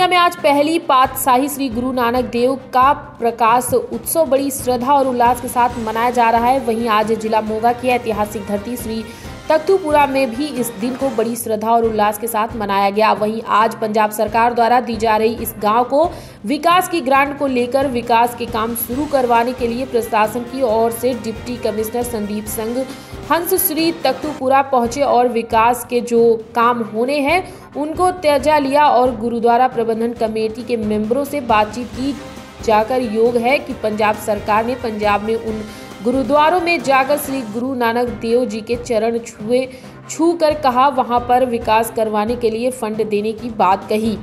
दुनिया में आज पहली पातशाही श्री गुरु नानक देव का प्रकाश उत्सव बड़ी श्रद्धा और उल्लास के साथ मनाया जा रहा है। वहीं आज जिला मोगा की ऐतिहासिक धरती श्री तख्तूपुरा में भी इस दिन को बड़ी श्रद्धा और उल्लास के साथ मनाया गया। वहीं आज पंजाब सरकार द्वारा दी जा रही इस गांव को विकास की ग्रांट को लेकर विकास के काम शुरू करवाने के लिए प्रशासन की ओर से डिप्टी कमिश्नर संदीप संघ हंस श्री तख्तूपुरा पहुंचे और विकास के जो काम होने हैं उनको जायजा लिया और गुरुद्वारा प्रबंधन कमेटी के मेंबरों से बातचीत की जाकर योग है कि पंजाब सरकार ने पंजाब में उन गुरुद्वारों में जाकर श्री गुरु नानक देव जी के चरण छू कर कहा, वहां पर विकास करवाने के लिए फंड देने की बात कही।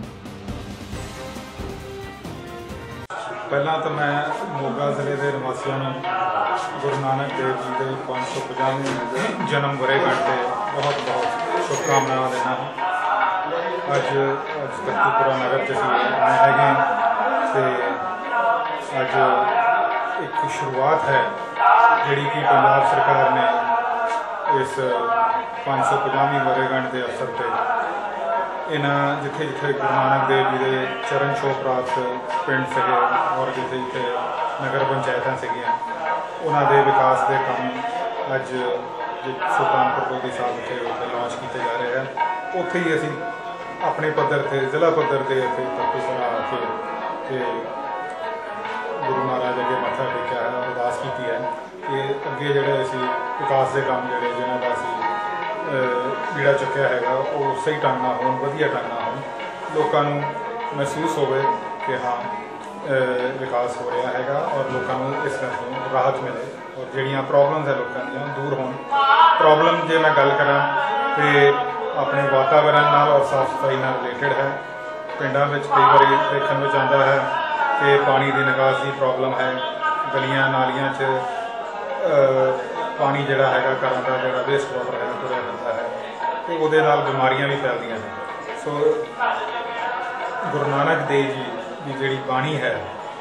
पहला तो मैं मोगा जिले के निवासियों गुरु नानक देव जी के 550वें जन्म वर्षगांठ के बहुत बहुत शुभकामनाएं देना। अज तख्तूपुरा नगर च आए हैं अज एक शुरुआत है जिहड़ी कि पंजाब सरकार ने इस 550वीं वर्षगांठ के अवसर पर इन्हां जिथे जिथे गुरु नानक देव जी के चरण छोह प्राप्त पिंड सके और जिथे जिथे नगर पंचायतां सगियां उन्हां दे विकास के काम अज सुल्तानपुर लोधी साहब के उत्थे लॉन्च किए जा रहे हैं। उत्थे ही असीं अपने पद्धर से जिला पद्धर से इतने तख्तूपुरा आके गुरु महाराज अगे मत्था टेकिया है और अरदास की है कि अगे जोड़े असी विकास के काम जोड़े जिन्हों का असी बीड़ा चुकया है वो सही ढंग ना हो वधिया ढंग ना हो लोगों को महसूस हो कि हाँ विकास हो रहा है और लोगों को इस गल तो राहत मिले और जड़ियाँ प्रॉब्लम्स है लोगों दी दूर हो। प्रॉब्लम जो मैं गल करा तो अपने वातावरण नाल और साफ सफाई नाल रिलेटेड है। पिंडों में कई बार देखने में आता है कि पानी की निकास की प्रॉब्लम है, गलियां नालियां च पानी जोड़ा है घर का जो वेस्ट वाटर है तुरया रहता है तो वो बीमारियां भी फैलदियां हैं। सो गुरु नानक देव जी की जी बाणी है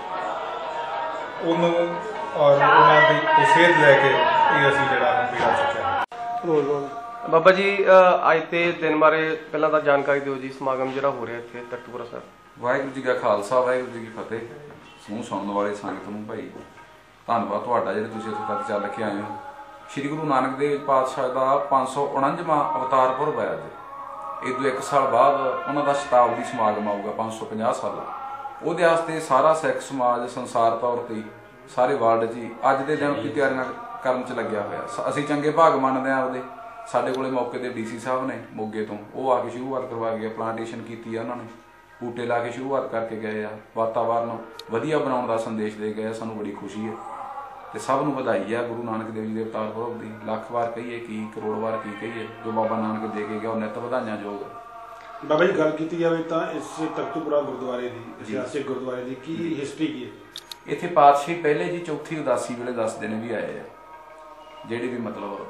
उन्होंने और उन्होंने सेध लैके असी जोड़ा बीड़ा चुकया। बाबा जी अज के दिन बारे पहला तो जानकारी दो जी, समागम जो हो रहा है इतने तख्तूपुरा साहब। वाहिगुरू जी का खालसा वाहिगुरू जी की फतेह। समूह सुनने वाले संगत नूं भाई धन्नवाद तुहाडा जिहड़े तुसीं इत्थे तक चल के आए हो। श्री गुरु नानक देव पातशाह का 549वां अवतार पुरब है अज। इदों 1 साल बाद उन्हों का शताब्दी समागम आऊगा 550 साल। उहदे वास्ते सारा सिख समाज संसार तौर पर सारे वर्ल्ड जी अज के दिन की तैयारियां करन च लग्या होया। असीं चंगे भाग मनदे हां उहदे साडे कोले मौके ते डीसी साहब ने मोगे तो वो आके शुरुआत करवा गए, प्लांटेशन की उन्होंने बूटे ला के शुरुआत करके गए आ, वातावरण वधिया बनाने का संदेश दे गए। सानू बड़ी खुशी है तो सब नूं बधाई है गुरु नानक देव जी के अवतार पुरब की। लख वार कहीए कि करोड़ वार की कहीए जो बाबा नानक दे के गया नित बधाइयां योग। बाबा जी गल की जाए तो इस तख्तूपुरा गुरुद्वारे की इतिहासिक गुरुद्वारे की की हिस्टरी की है? इत्थे पातशाही पहले जी चौथी उदासी वेले 10 दिन भी आए हैं जिहड़े भी मतलब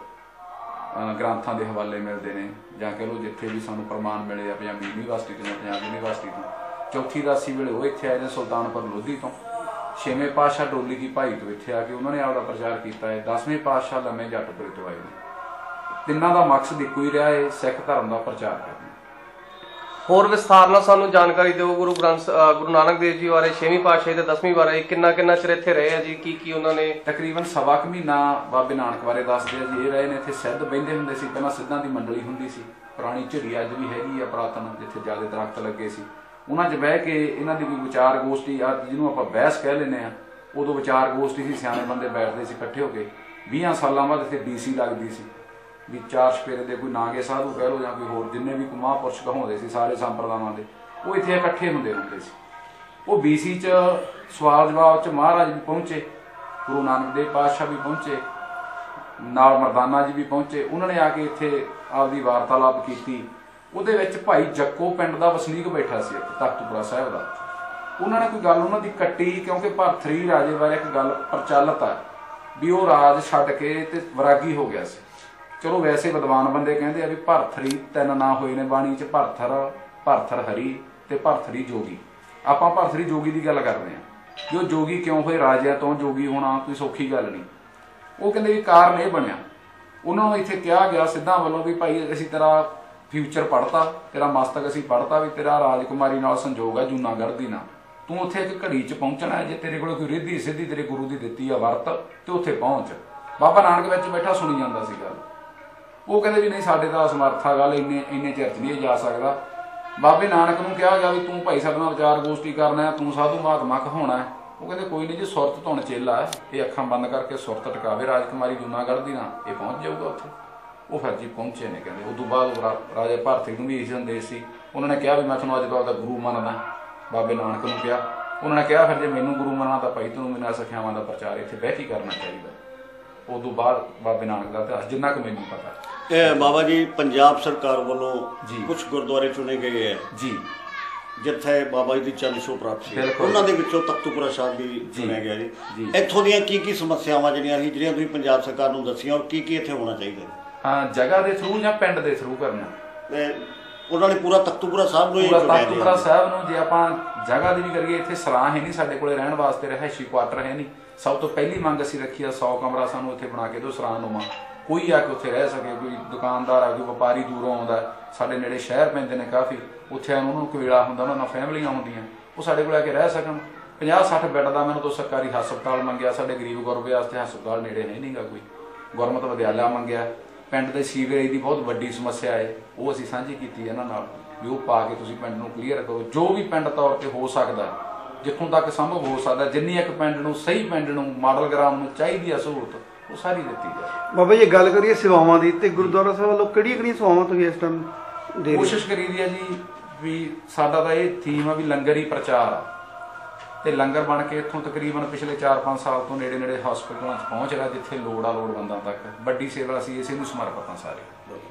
ग्रंथों के हवाले मिलते हैं जां कह लो जिथे भी सानू प्रमाण मिले आ पंजाबी यूनीवर्सिटी तो पंजाब यूनीवर्सिटी तो चौथी उदासी वेले वो इत्थे आए ने सुल्तानपुर लोधी तो। 6वें पातशाह डोली की भाई तो इत्थे आके उन्होंने आपका प्रचार किया है। 10वें पातशाह लम्मे जटपुरे तो आए ने। तिन्हां दा मकसद इक्को ही रहा है सिख धर्म का प्रचार करना। होर विस्तार नाल सानू जानकारी दो गुरु नानक देव जी बारे 6वीं पातशाही ते 10वीं बारे किन्ना चिर इत्थे रहे हैं जी, की उन्होंने तकरीबन सवा क महीना बाबे नानक बारे दसदे जी। ये रहे ने इत्थे सिद्ध बहिंदे हुंदे सी, पहलां सिद्धां दी मंडली हुंदी सी। पुरानी झिड़ी अज भी हैगी आ पुरातन जिथे ज्यादा दरख्त लगे सी उन्हां 'च बह के इन्हां दी कोई विचार गोष्ठी जिन्होंं आपां बहस कह लैंदे आ उदों विचार गोष्ठी सी, सियाणे बंदे बैठदे सी इकट्ठे होके। 20 सालां बाद इत्थे डीसी लगदी सी भी 4 छपेरे दे कोई नागे साधु कह लो जां कोई होर जिन्ने भी महापुरुष कहाउंदे सी सारे संप्रदायां दे वो इत्थे इकट्ठे हुंदे सी। वो BC च सवाल जवाब च महाराज भी पहुंचे, गुरु नानक देव पातशाह भी पहुंचे, नाल मरदाना जी भी पहुंचे। उन्होंने आके इत्थे आपदी वार्तालाप की। उहदे विच भाई जक्को पिंड दा वसनीक बैठा सी तख्तूपुरा साहिब दा। उन्होंने कोई गल उन्हां दी कट्टी क्योंकि भरथरी राजे बारे एक गल प्रचलित है भी वो राज छड्ड के ते वैरागी हो गया सी। चलो वैसे विद्वान बंदे कहते भी भरथरी 3 ना होए ने बाणी च, भरथर हरी ते भरथरी जोगी। आपां भरथरी जोगी की गल करते हैं जो जोगी क्यों होए, राजिया तो जोगी होना कोई सौखी गल नहीं। वो कहते भी कारण यह बनया उन्होंने इत्थे कहा गया सिद्धां वालों भी भाई असीं तेरा ਫਿਊਚਰ ਪੜ੍ਹਤਾ, ਤੇਰਾ ਮਸਤਕ ਅਸੀਂ ਪੜ੍ਹਤਾ ਵੀ ਤੇਰਾ ਰਾਜਕੁਮਾਰੀ ਨਾਲ ਸੰਜੋਗ ਹੈ ਜੂਨਾਗੜ੍ਹ ਦੀ ਨਾਲ, ਤੂੰ ਉੱਥੇ ਇੱਕ ਘੜੀ 'ਚ ਪਹੁੰਚਣਾ ਹੈ। ਜੇ ਤੇਰੇ ਕੋਲ ਕੋਈ ਰਿੱਧੀ ਸਿੱਧੀ ਤੇਰੇ ਗੁਰੂ ਦੀ ਦਿੱਤੀ ਆ ਵਰਤ ਤੇ ਉੱਥੇ ਪਹੁੰਚ। ਬਾਬਾ ਨਾਨਕ ਵਿੱਚ ਬੈਠਾ ਸੁਣੀ ਜਾਂਦਾ ਸੀ ਗੱਲ। ਉਹ ਕਹਿੰਦੇ ਵੀ ਨਹੀਂ ਸਾਡੇ ਦਾ ਸਮਰਥਾ ਗੱਲ ਇੰਨੇ ਚਿਰ 'ਚ ਨਹੀਂ ਜਾ ਸਕਦਾ। ਬਾਬੇ ਨਾਨਕ ਨੂੰ ਕਿਹਾ ਗਿਆ ਵੀ ਤੂੰ ਭਾਈ ਸਾਡੇ ਨਾਲ ਵਿਚਾਰ ਗੋਸ਼ਟੀ ਕਰਨਾ ਹੈ, ਤੂੰ ਸਾਧੂ ਮਹਾਤਮਾ ਕਹਾਉਣਾ ਹੈ। ਉਹ ਕਹਿੰਦੇ ਕੋਈ ਨਹੀਂ ਜੀ, ਸੁਰਤ ਧੁਨ ਚੇਲਾ ਹੈ, ਇਹ ਅੱਖਾਂ ਬੰਦ ਕਰਕੇ ਸੁਰਤ ਟਿਕਾਵੇ ਰਾਜਕੁਮਾਰੀ ਜੂਨਾਗੜ੍ਹ ਦੀ ਨਾਲ, ਇਹ ਪਹੁੰਚ ਜਾਊਗਾ ਉੱਥੇ। ਉਹ ਫਿਰ ਜੀ ਪਹੁੰਚੇ ਨੇ। ਕਹਿੰਦੇ ਉਦੋਂ ਬਾਅਦ ਰਾਜਾ ਭਾਰਤੀ ਨੂੰ ਵੀ ਇਹ ਸੰਦੇਸ਼ ਸੀ। ਉਹਨਾਂ ਨੇ ਕਿਹਾ ਵੀ ਮੈਂ ਤੁਹਾਨੂੰ ਅੱਜ ਤੋਂ ਆਪਦਾ ਗੁਰੂ ਮੰਨਦਾ। ਬਾਬੇ ਨਾਨਕ ਨੂੰ ਕਿਹਾ, ਉਹਨਾਂ ਨੇ ਕਿਹਾ ਫਿਰ ਜੇ ਮੈਨੂੰ ਗੁਰੂ ਮੰਨਣਾ ਤਾਂ ਭਾਈ ਤੈਨੂੰ ਇਹਨਾਂ ਸਿੱਖਿਆਵਾਂ ਦਾ ਪ੍ਰਚਾਰ ਇੱਥੇ ਬਹਿ ਕੇ ਕਰਨਾ ਚਾਹੀਦਾ। ਉਦੋਂ ਬਾਅਦ ਬਾਬੇ ਨਾਨਕ ਦਾ ਇਤਿਹਾਸ ਜਿੰਨਾ ਕੁ ਮੈਨੂੰ ਪਤਾ। ਇਹ ਬਾਬਾ ਜੀ ਪੰਜਾਬ ਸਰਕਾਰ ਵੱਲੋਂ ਜੀ ਕੁਝ ਗੁਰਦੁਆਰੇ ਚੁਣੇ ਗਏ ਹੈ ਜੀ, ਜਿੱਥੇ ਬਾਬਾ ਜੀ ਦੀ ਚਰਨ ਛੋਹ ਪ੍ਰਾਪਤ ਸੀ, ਬਿਲਕੁਲ। ਉਹਨਾਂ ਦੇ ਵਿੱਚੋਂ ਤਖਤੂਪੁਰਾ ਸਾਹਿਬ ਵੀ ਚੁਣਿਆ ਗਿਆ ਜੀ। ਜੀ। ਇੱਥੋਂ ਦੀਆਂ ਕੀ ਸਮੱਸਿਆਵਾਂ ਜਿਹੜੀਆਂ ਤੁਸੀਂ ਪੰਜਾਬ ਸਰਕਾਰ ਨੂੰ ਦੱਸੀਆਂ, ਔਰ ਕੀ ਇੱਥੇ ਹੋਣਾ ਚਾਹੀਦਾ? ਹਾਂ, ਜਗ੍ਹਾ ਦੇ ਥਰੂ ਜਾਂ ਪਿੰਡ ਦੇ ਥਰੂ ਕਰਨਾ? ਉਹਨਾਂ ਨੇ ਪੂਰਾ ਤਖਤੂਪੁਰਾ ਸਾਹਿਬ ਨੂੰ ਹੀ ਪੂਰਾ ਚੁਣਿਆ ਤਖਤੂਪੁਰਾ ਜੀ। ਸਾਹਿਬ ਨੂੰ। ਜੇ ਆਪਾਂ ਜਗ੍ਹਾ ਦੀ ਵੀ ਕਰੀਏ, ਇੱਥੇ ਸਰਾਂ ਹੈ ਨਹੀਂ ਸਾਡੇ ਕੋਲੇ ਰਹਿਣ ਵਾਸਤੇ, ਰਿਹਾਇਸ਼ੀ ਕੁਆਟਰ ਹੈ ਨਹੀਂ। ਸਭ ਤੋਂ ਪਹਿਲੀ ਮੰਗ ਅਸੀਂ ਰੱਖੀ ਆ 100 ਕਮਰਾ ਸਾਨੂੰ ਇੱਥੇ ਬਣਾ ਕੇ ਦਿਓ ਸਰਾਂ ਨੂੰਵਾਂ, ਕੋਈ ਆ ਕੇ ਉੱਥੇ ਰਹਿ ਸਕੇ। ਕੋਈ ਦੁਕਾਨਦਾਰ ਆ, ਕੋਈ ਵਪਾਰੀ ਦੂਰੋਂ ਆਉਂਦਾ, ਸਾਡੇ ਨੇੜੇ ਸ਼ਹਿਰ ਪੈਂਦੇ ਨੇ ਕਾਫੀ, ਉੱਥੇ ਉਹਨਾਂ ਨੂੰ ਕਵੇਲਾ ਹੁੰਦਾ, ਉਹਨਾਂ ਨਾਲ ਫੈਮਲੀਆਂ ਹੁੰਦੀਆਂ, ਉਹ ਸਾਡੇ ਕੋਲ ਆ ਕੇ ਰਹਿ ਸਕਣ। 50-60 ਬੈੱਡ ਦਾ ਮੈਨੂੰ ਤੋਂ ਸਰਕਾਰੀ ਹਸਪਤਾਲ ਮੰਗਿਆ, ਸਾਡੇ ਗਰੀਬ ਗੁਰਬੇ ਵਾਸਤੇ ਹਸਪਤਾਲ ਨੇੜੇ ਹੈ ਨਹੀਂਗਾ ਕੋਈ। ਗੁਰਮਤਿ ਵਿਦਿਆਲਿਆ ਮੰਗਿਆ। ਪਿੰਡ ਦੇ ਸੀਵਰੇਜ ਦੀ ਬਹੁਤ ਵੱਡੀ ਸਮੱਸਿਆ ਹੈ, ਉਹ ਅਸੀਂ ਸਾਂਝੀ ਕੀਤੀ ਇਹਨਾਂ ਨਾਲ ਵੀ ਉਹ ਪਾ ਕੇ ਤੁਸੀਂ ਪਿੰਡ ਨੂੰ ਕਲੀਅਰ ਕਰੋ। ਜੋ ਵੀ ਪਿੰਡ ਤੌਰ ਤੇ ਹੋ ਸਕਦਾ, ਜਿੱਥੋਂ ਤੱਕ ਸੰਭਵ ਹੋ ਸਕਦਾ, ਜਿੰਨੀ ਇੱਕ ਪਿੰਡ ਨੂੰ ਸਹੀ ਪਿੰਡ ਨੂੰ ਮਾਡਲ ਗ੍ਰਾਮ ਨੂੰ ਚਾਹੀਦੀ ਆ ਸਹੂਲਤ, ਉਹ ਸਾਰੀ ਦਿੱਤੀ ਜਾਏ। ਬਾਬਾ ਜੀ ਗੱਲ ਕਰੀਏ ਸੇਵਾਵਾਂ ਦੀ, ਤੇ ਗੁਰਦੁਆਰਾ ਸਾਹਿਬ ਵੱਲੋਂ ਕਿਹੜੀਆਂ ਸੇਵਾਵਾਂ ਤੁਸੀਂ ਇਸ ਟਾਈਮ ਦੇ ਰਹੇ ਹੋ? ਕੋਸ਼ਿਸ਼ ਕਰੀ ਦੀ ਆ ਜੀ ਵੀ ਸਾਡਾ ਤਾਂ ਇਹ ਥੀਮ ਆ ਵੀ ਲੰਗਰ ਹੀ ਪ੍ਰਚਾਰ ਆ, ਤੇ ਲੰਗਰ ਬਣ ਕੇ ਇੱਥੋਂ ਤਕਰੀਬਨ ਪਿਛਲੇ 4-5 ਸਾਲ ਤੋਂ ਨੇੜੇ ਹਸਪਤਾਲਾਂ 'ਚ ਪਹੁੰਚ ਰਿਹਾ, ਜਿੱਥੇ ਲੋੜਵੰਦਾਂ ਤੱਕ ਵੱਡੀ ਸੇਵਾ ਅਸੀਂ ਇਸੇ ਨੂੰ ਸਮਰਪਿਤ ਹਾਂ ਸਾਰੇ।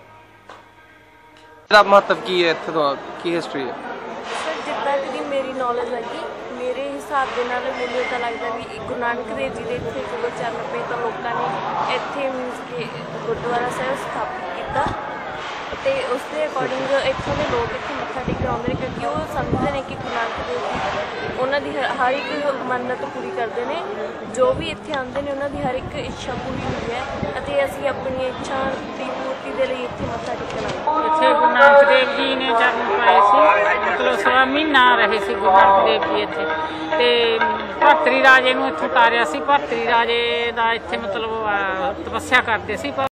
ਇਹਦਾ ਮਹੱਤਵ ਕੀ ਹੈ ਇੱਥੇ ਤੋਂ, ਕੀ ਹਿਸਟਰੀ ਹੈ? ਸਰ ਜਿੱਦਾਂ ਕਿ ਮੇਰੀ ਨੌਲੇਜ ਹੈਗੀ, ਮੇਰੇ ਹਿਸਾਬ ਦੇ ਨਾਲ ਮੈਨੂੰ ਤਾਂ ਲੱਗਦਾ ਵੀ ਗੁਰੂ ਨਾਨਕ ਦੇਵ ਜੀ ਦੇ ਇੱਥੇ ਜਦੋਂ ਚਰਨ ਪਏ ਤਾਂ ਲੋਕਾਂ ਨੇ ਇੱਥੇ ਮੀਨਸ ਕਿ ਗੁਰਦੁਆਰਾ ਸਾਹਿਬ ਸਥਾਪਿਤ ਕੀਤਾ, ਅਤੇ ਉਸ ਦੇ ਅਕੋਰਡਿੰਗ ਇੱਥੋਂ ਦੇ ਲੋਕ ਇੱਥੇ ਮੱਥਾ ਟੇਕਣ ਆਉਂਦੇ ਨੇ, ਕਿਉਂਕਿ ਉਹ ਸਮਝਦੇ ਨੇ ਕਿ ਗੁਰੂ ਨਾਨਕ ਦੇਵ ਜੀ ਉਹਨਾਂ ਦੀ ਹਰ ਇੱਕ ਮੰਨਤ ਪੂਰੀ ਕਰਦੇ ਨੇ। ਜੋ ਵੀ ਇੱਥੇ ਆਉਂਦੇ ਨੇ ਉਹਨਾਂ ਦੀ ਹਰ ਇੱਕ ਇੱਛਾ ਪੂਰੀ ਹੁੰਦੀ ਹੈ, ਅਤੇ ਅਸੀਂ ਆਪਣੀ ਇੱਛਾ ਦੀ ਪੂਰਤੀ ਦੇ ਲਈ ਇੱਥੇ ਮੱਥਾ ਟੇਕਣ ਆਉਂਦੇ। ਇੱਥੇ ਗੁਰੂ ਨਾਨਕ ਦੇਵ ਜੀ ਨੇ ਜਨਮ ਪਾਏ ਸੀ, ਮਤਲਬ 1.25 ਮਹੀਨਾ ਰਹੇ ਸੀ ਗੁਰੂ ਨਾਨਕ ਦੇਵ ਜੀ ਇੱਥੇ, ਤੇ ਭਰਤਰੀ ਰਾਜੇ ਨੂੰ ਇੱਥੋਂ ਉਤਾਰਿਆ ਸੀ। ਭਰਤਰੀ ਰਾਜੇ ਦਾ ਇੱਥੇ ਮਤਲਬ ਤਪੱਸਿਆ ਕਰਦੇ ਸੀ।